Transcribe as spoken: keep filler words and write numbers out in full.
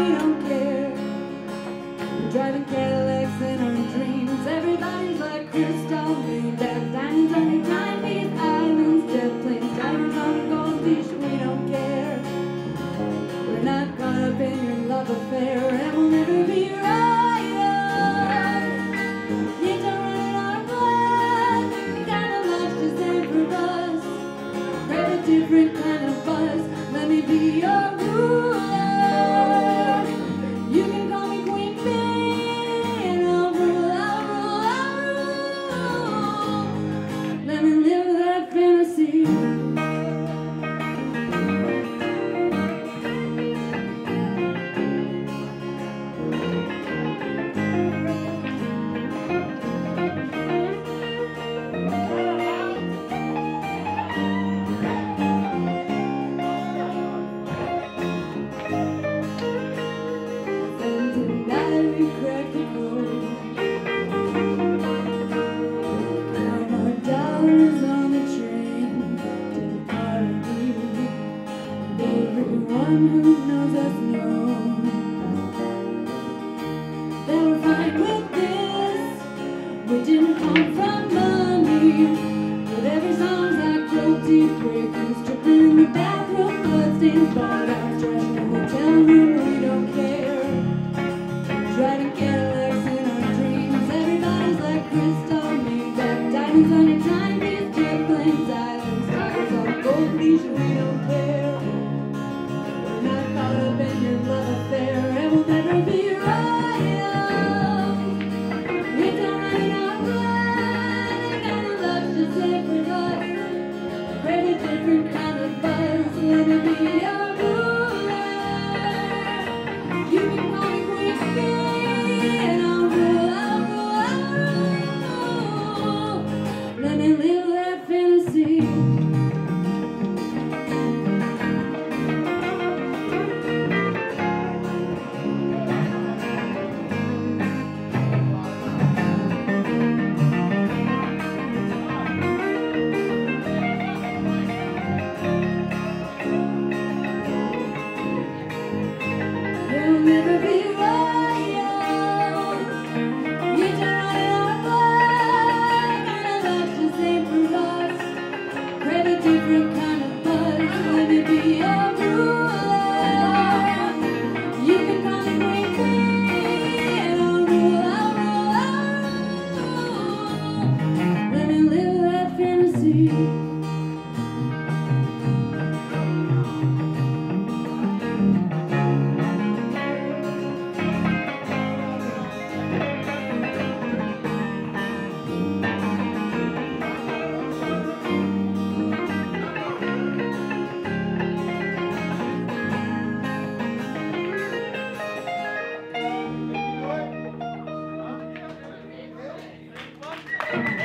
we don't care. We're driving Cadillacs in our dreams. Everybody's like crystal, made that diamonds on your timepiece, islands, jet planes, divers on a gold beach. We don't care. We're not caught up in your love affair, and we'll never be royals. You don't run our blood. Kind of love's just ain't for us. Crave a different kind of buzz. Let me be your ruler. You can call me Queen Bee, and I'll rule, I'll rule, I'll rule. Let me live that fantasy. Everyone who knows us knows that we're fine with this. We didn't come from money, but every song's like cruelty breakers, stripping in the bathroom, bloodstains, bought out trash in the hotel room. We don't care. Driving Cadillacs in our dreams. Everybody's like crystal, made back diamonds on your timepiece, jet planes, islands, stars on a gold leash. We don't care. Caught up in your love affair, and we'll never be royals. You don't run in our blood. Kind of love's just ain't for us. Crave a different kind of buzz. Let me be your ruler. You can call me Queen Bee, and I'll rule, I'll rule, I'll rule. Let me live that fantasy. We'll never be royals. You don't run in our blood. Kind of love just ain't for us. Crave a different kind of buzz. Let me be your ruler. You can call me Queen Bee, and I'll rule, I'll rule, I'll rule. Let me live that fantasy. Thank you.